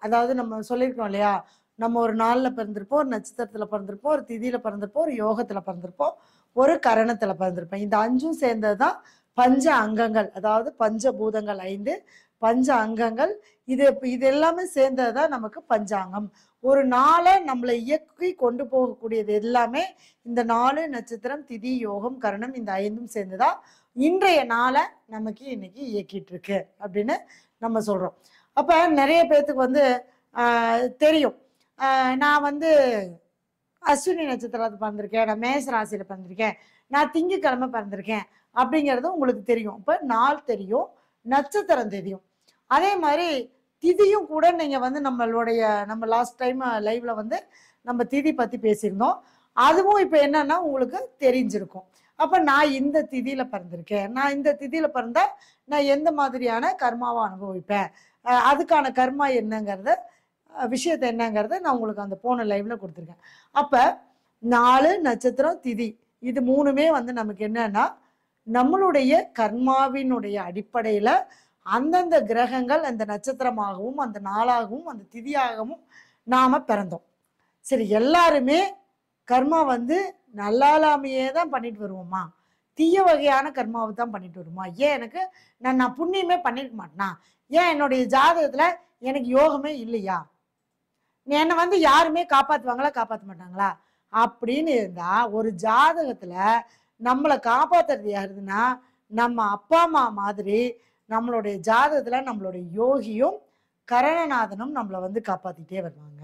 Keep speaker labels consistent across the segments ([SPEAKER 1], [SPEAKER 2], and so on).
[SPEAKER 1] அதாவது நம்ம சொல்லியிருக்கோம் இல்லையா, நம்ம ஒரு நாளில் பிறந்திருப்போம், ஒரு நட்சத்திரத்தில் பிறந்திருப்போம், ஒரு திதியில் பிறந்திருப்போம், ஒரு யோகத்தில் பிறந்திருப்போம், ஒரு கரணத்தில் பிறந்திருப்போம். இந்த 5ம் சேர்ந்தது தான் பஞ்ச அங்கங்கள். அதாவது பஞ்சபூதங்கள் 5, பஞ்ச அங்கங்கள். இது எல்லாமே சேர்ந்தது தான் நமக்கு பஞ்சாங்கம். ஒரு நாளை நம்மளை இயக்கி கொண்டு போகக்கூடியது எல்லாமே இந்த 4 நட்சத்திரம், திதி, யோகம், கரணம், இந்த 5ம் சேர்ந்துதான் இன்றைய நாளை நமக்கு இன்னைக்கு இயக்கிட்டு இருக்கு அப்படின்னு நம்ம சொல்றோம். அப்ப நிறைய பேர்த்துக்கு வந்து தெரியும், நான் வந்து அஸ்வினி நட்சத்திரத்தில் பிறந்திருக்கேன், நான் மேச ராசியில பிறந்திருக்கேன், நான் திங்கக்கிழமை பிறந்திருக்கேன் அப்படிங்கிறது உங்களுக்கு தெரியும். இப்போ நாள் தெரியும், நட்சத்திரம் தெரியும். அதே மாதிரி திதியும் கூட நீங்கள் வந்து நம்ம லாஸ்ட் டைம் லைவ்ல வந்து நம்ம திதி பற்றி பேசியிருந்தோம். அதுவும் இப்போ என்னன்னா உங்களுக்கு தெரிஞ்சிருக்கும். அப்போ நான் இந்த திதியில் பிறந்திருக்கேன், நான் இந்த திதியில் பிறந்தா நான் எந்த மாதிரியான கர்மாவை அனுபவிப்பேன், அதுக்கான கர்மா என்னங்கிறத விஷயத்தை என்னங்கிறத நான் உங்களுக்கு அந்த போன லைவ்ல கொடுத்துருக்கேன். அப்போ 4 நட்சத்திரம் திதி இது 3மே வந்து நமக்கு என்னன்னா நம்மளுடைய கர்மாவினுடைய அடிப்படையில் அந்தந்த கிரகங்கள் அந்த நட்சத்திரமாகவும் அந்த நாளாகவும் அந்த திதியாகவும் நாம பிறந்தோம். சரி, எல்லாருமே கர்மா வந்து நல்லாலாமையே தான் பண்ணிட்டு வருவோமா, தீய வகையான கர்மாவை தான் பண்ணிட்டு வருமா? ஏன் எனக்கு நான் புண்ணியமே பண்ணிருக்க மாட்டேனா? ஏன் என்னுடைய ஜாதகத்துல எனக்கு யோகமே இல்லையா? என்னை வந்து யாருமே காப்பாற்றுவாங்களா காப்பாற்ற மாட்டாங்களா அப்படின்னு இருந்தா, ஒரு ஜாதகத்துல நம்மளை காப்பாத்துறது யாருதுன்னா நம்ம அப்பா அம்மா மாதிரி நம்மளுடைய ஜாதகத்துல நம்மளுடைய யோகியும் கரணநாதனும் நம்மளை வந்து காப்பாத்திட்டே வருவாங்க.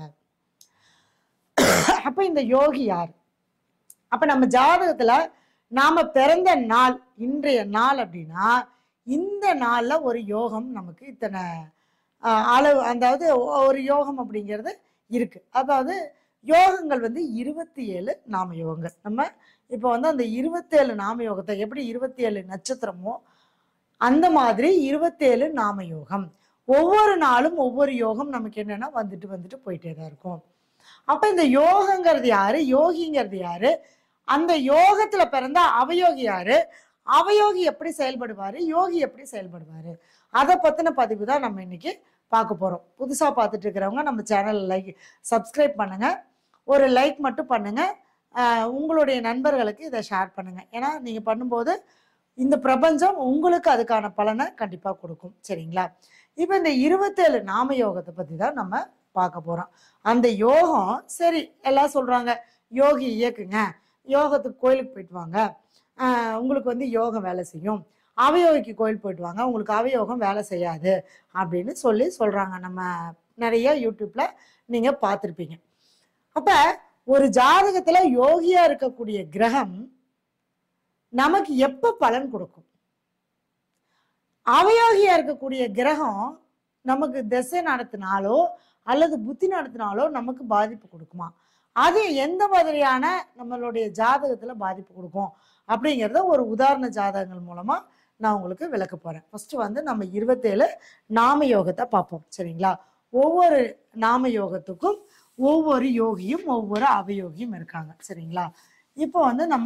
[SPEAKER 1] அப்ப இந்த யோகி யார்? அப்ப நம்ம ஜாதகத்துல நாம பிறந்த நாள் இன்றைய நாள் அப்படின்னா இந்த நாள்ல ஒரு யோகம் நமக்கு இத்தனை அளவு, அதாவது ஒரு யோகம் அப்படிங்கிறது இருக்கு. அதாவது யோகங்கள் வந்து 27 நாம யோகங்கள். நம்ம இப்போ வந்து அந்த 27 நாம யோகத்தை எப்படி 27 நட்சத்திரமோ அந்த மாதிரி 27 நாம யோகம். ஒவ்வொரு நாளும் ஒவ்வொரு யோகம் நமக்கு என்னன்னா வந்துட்டு போயிட்டே தான் இருக்கும். அப்ப இந்த யோகங்கிறது யாரு, யோகிங்கிறது யாரு, அந்த யோகத்துல பிறந்த அவயோகி யாரு, அவயோகி எப்படி செயல்படுவாரு, யோகி எப்படி செயல்படுவாரு, அதை பத்தின பதிவு தான் நம்ம இன்னைக்கு பார்க்க போறோம். புதுசா பார்த்துட்டு இருக்கிறவங்க நம்ம சேனல் சப்ஸ்கிரைப் பண்ணுங்க, ஒரு லைக் மட்டும் பண்ணுங்க, உங்களுடைய நண்பர்களுக்கு இதை ஷேர் பண்ணுங்க. ஏன்னா நீங்க பண்ணும்போது இந்த பிரபஞ்சம் உங்களுக்கு அதுக்கான பலனை கண்டிப்பா கொடுக்கும். சரிங்களா? இப்ப இந்த 27 நாம யோகத்தை பத்தி தான் நம்ம பார்க்க போறோம். அந்த யோகம் சரி எல்லாம் சொல்றாங்க யோகி இயக்குங்க, யோகத்துக்கு கோயிலுக்கு போயிட்டு வாங்க, உங்களுக்கு வந்து யோகம் வேலை செய்யும், அவயோகிக்கு கோயில் போயிட்டு வாங்க, உங்களுக்கு அவயோகம் வேலை செய்யாது அப்படின்னு சொல்றாங்க. நம்ம நிறைய யூடியூப்ல நீங்க பார்த்துருப்பீங்க. அப்ப ஒரு ஜாதகத்துல யோகியா இருக்கக்கூடிய கிரகம் நமக்கு எப்ப பலன் கொடுக்கும்? அவயோகியா இருக்கக்கூடிய கிரகம் நமக்கு திசை நடத்தினாலோ அல்லது புத்தி நடத்தினாலோ நமக்கு பாதிப்பு கொடுக்குமா? அது எந்த மாதிரியான நம்மளுடைய ஜாதகத்துல பாதிப்பு கொடுக்கும் அப்படிங்கிறத ஒரு உதாரண ஜாதகங்கள் மூலமா நான் உங்களுக்கு விளக்க போறேன். ஃபர்ஸ்ட் வந்து நம்ம 27 நாம யோகத்தை பார்ப்போம். சரிங்களா? ஒவ்வொரு நாம யோகத்துக்கும் ஒவ்வொரு யோகியும் ஒவ்வொரு அவயோகியும் இருக்காங்க. சரிங்களா? இப்போ வந்து நம்ம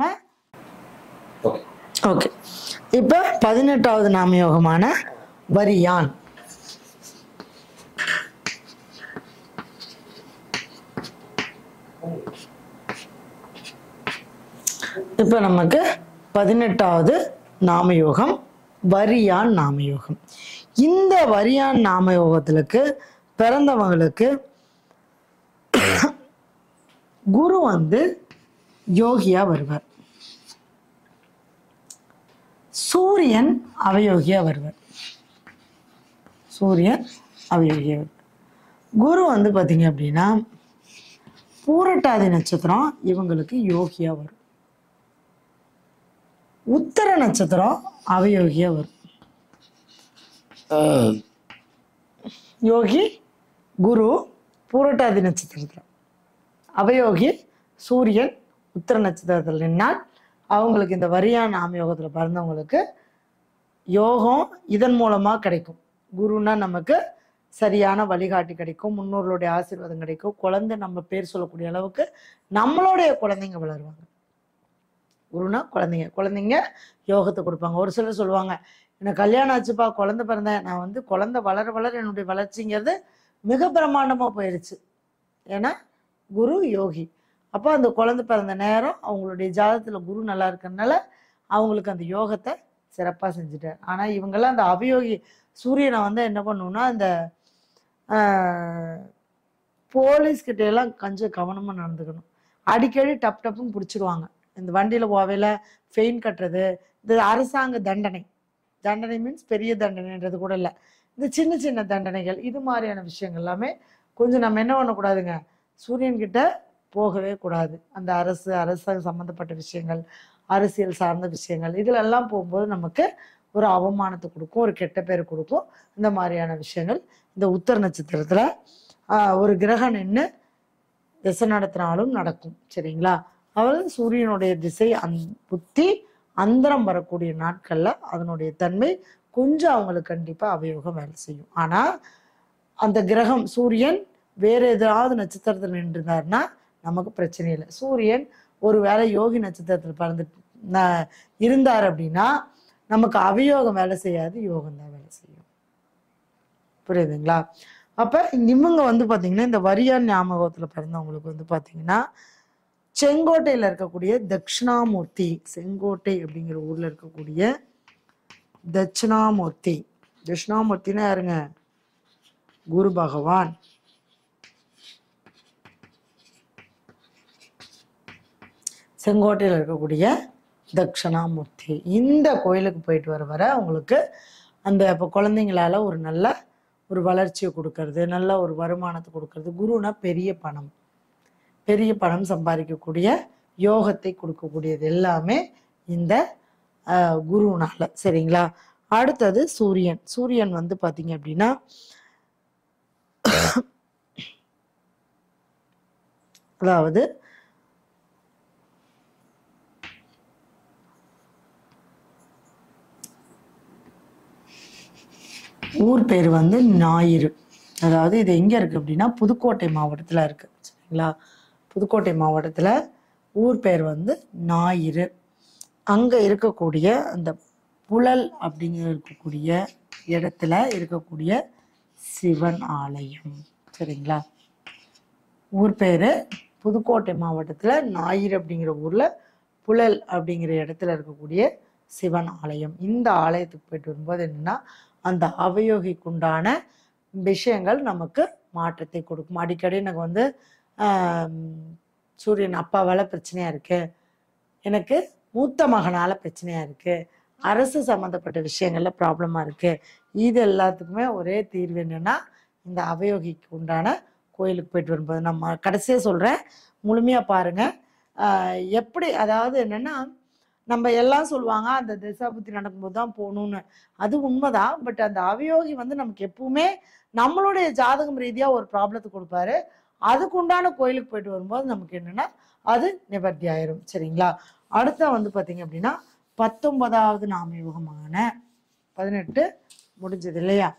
[SPEAKER 1] ஓகே, இப்போ 18வது நாம யோகமான வரியான். இப்போ நமக்கு 18வது நாமயோகம் வரியான் நாமயோகம். இந்த வரியான் நாமயோகத்திற்கு பிறந்தவங்களுக்கு குரு வந்து யோகியா வருவார், சூரியன் அவயோகியா வருவார், சூரியன் அவயோகியா வருவார். குரு வந்து பார்த்தீங்க அப்படின்னா பூரட்டாதி நட்சத்திரம் இவங்களுக்கு யோகியா வரும், உத்தர நட்சத்திரம் அவயோகியா வரும். யோகி குரு பூரட்டாதி நட்சத்திரத்தில், அவயோகி சூரியன் உத்தர நட்சத்திரத்தில் நின்னால் அவங்களுக்கு இந்த வரியான் நாமயோகத்தில் பிறந்தவங்களுக்கு யோகம் இதன் மூலமாக கிடைக்கும். குருன்னா நமக்கு சரியான வழிகாட்டி கிடைக்கும், முன்னோர்களுடைய ஆசீர்வாதம் கிடைக்கும், குழந்தை நம்ம பேர் சொல்லக்கூடிய அளவுக்கு நம்மளுடைய குழந்தைங்க வளருவாங்க. குருனா குழந்தைங்க யோகத்தை கொடுப்பாங்க. ஒரு சிலர் சொல்லுவாங்க எனக்கு கல்யாணம் ஆச்சுப்பா, குழந்தை பிறந்தேன், நான் வந்து குழந்தை வளர என்னுடைய வளர்ச்சிங்கிறது மிக பிரம்மாண்டமாக போயிடுச்சு. ஏன்னா குரு யோகி. அப்போ அந்த குழந்தை பிறந்த நேரம் அவங்களுடைய ஜாதகத்தில் குரு நல்லா இருக்கிறதுனால அவங்களுக்கு அந்த யோகத்தை சிறப்பாக செஞ்சுட்டார். ஆனால் இவங்கெல்லாம் அந்த அவயோகி சூரியனை வந்து என்ன பண்ணுன்னா, இந்த போலீஸ்கிட்ட எல்லாம் கொஞ்சம் கவனமாக நடந்துக்கணும். அடிக்கடி டப் டப்புன்னு பிடிச்சிருவாங்க. இந்த வண்டியில் போவையில் ஃபெயின் கட்டுறது, இந்த அரசாங்க தண்டனை, தண்டனை மீன்ஸ் பெரிய தண்டனைன்றது கூட இல்லை, இந்த சின்ன சின்ன தண்டனைகள், இது மாதிரியான விஷயங்கள் எல்லாமே கொஞ்சம் நம்ம என்ன பண்ணக்கூடாதுங்க, சூரியன்கிட்ட போகவே கூடாது. அந்த அரசாங்க சம்மந்தப்பட்ட விஷயங்கள், அரசியல் சார்ந்த விஷயங்கள், இதிலெல்லாம் போகும்போது நமக்கு ஒரு அவமானத்தை கொடுக்கும், ஒரு கெட்ட பேர் கொடுக்கும். இந்த மாதிரியான விஷயங்கள் இந்த உத்தர நட்சத்திரத்தில் ஒரு கிரகம் நின்று திசை நடத்தினாலும் நடக்கும். சரிங்களா? அவர் சூரியனுடைய திசை புத்தி அந்தரம் வரக்கூடிய நாட்களில் அதனுடைய தன்மை கொஞ்சம் அவங்களுக்கு கண்டிப்பாக அவயோகம் வேலை செய்யும். ஆனால் அந்த கிரகம் சூரியன் வேற ஏதாவது நட்சத்திரத்தில் நின்றுருந்தாருன்னா நமக்கு பிரச்சனை இல்லை. சூரியன் ஒரு வேளை யோகி நட்சத்திரத்தில் பிறந்து இருந்தார் அப்படின்னா நமக்கு அவயோகம் வேலை செய்யாது, யோகம் தான் வேலை செய்யும். புரியுதுங்களா? அப்போ இவங்க வந்து பார்த்தீங்கன்னா இந்த வரியான் ஞாபகத்தில் பிறந்தவங்களுக்கு வந்து பார்த்தீங்கன்னா செங்கோட்டையில் இருக்கக்கூடிய தட்சிணாமூர்த்தி, செங்கோட்டை அப்படிங்கிற ஊரில் இருக்கக்கூடிய தட்சிணாமூர்த்தி, தட்சிணாமூர்த்தினா யாருங்க? குரு பகவான். செங்கோட்டையில் இருக்கக்கூடிய தட்சிணாமூர்த்தி. இந்த கோயிலுக்கு போயிட்டு வர அவங்களுக்கு அந்த இப்போ குழந்தைங்களால ஒரு நல்ல ஒரு வளர்ச்சியை கொடுக்கறது, நல்ல ஒரு வருமானத்தை கொடுக்கறது. குருனா பெரிய பணம் சம்பாதிக்கக்கூடிய யோகத்தை கொடுக்கக்கூடியது எல்லாமே இந்த குருனால. சரிங்களா? அடுத்தது சூரியன். சூரியன் வந்து பார்த்தீங்க அப்படின்னா அதாவது ஊர் பேர் வந்து ஞாயிறு. அதாவது இது எங்கே இருக்குது அப்படின்னா புதுக்கோட்டை மாவட்டத்தில் இருக்குது. சரிங்களா? புதுக்கோட்டை மாவட்டத்தில் ஊர் பேர் வந்து ஞாயிறு. அங்கே இருக்கக்கூடிய அந்த புழல் அப்படிங்கிற இருக்கக்கூடிய இடத்துல இருக்கக்கூடிய சிவன் ஆலயம். சரிங்களா? ஊர் பேர் புதுக்கோட்டை மாவட்டத்தில் ஞாயிறு அப்படிங்கிற ஊரில் புழல் அப்படிங்கிற இடத்துல இருக்கக்கூடிய சிவன் ஆலயம். இந்த ஆலயத்துக்கு போயிட்டு வரும்போது என்னென்னா அந்த அவயோகிக்குண்டான விஷயங்கள் நமக்கு மாற்றத்தை கொடுக்கும். அடிக்கடி எனக்கு வந்து சூரியன் அப்பாவால் பிரச்சனையாக இருக்குது, எனக்கு மூத்த மகனால் பிரச்சனையாக இருக்குது, அரசு சம்மந்தப்பட்ட விஷயங்களில் ப்ராப்ளமாக இருக்குது, இது எல்லாத்துக்குமே ஒரே தீர்வு என்னென்னா இந்த அவயோகிக்கு உண்டான கோயிலுக்கு போயிட்டு வரும்போது. நம்ம கடைசியாக சொல்கிறேன், முழுமையாக பாருங்கள். எப்படி அதாவது என்னென்னா நம்ம எல்லாம் சொல்லுவாங்க அந்த திசா புத்தி நடக்கும்போது தான் போகணும்னு, அது உண்மைதான். பட் அந்த அவயோகி வந்து நமக்கு எப்பவுமே நம்மளுடைய ஜாதகம் ரீதியாக ஒரு ப்ராப்ளத்தை கொடுப்பாரு. அதுக்கு உண்டான கோயிலுக்கு போயிட்டு வரும்போது நமக்கு என்னென்னா அது நிவர்த்தி ஆயிரும். சரிங்களா? அடுத்த வந்து பார்த்தீங்க அப்படின்னா 19வது நாமயோகமான 18 முடிஞ்சது இல்லையா?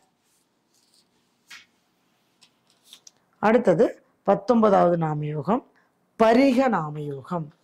[SPEAKER 1] அடுத்தது 19வது நாமயோகம் பரிக நாமயோகம்.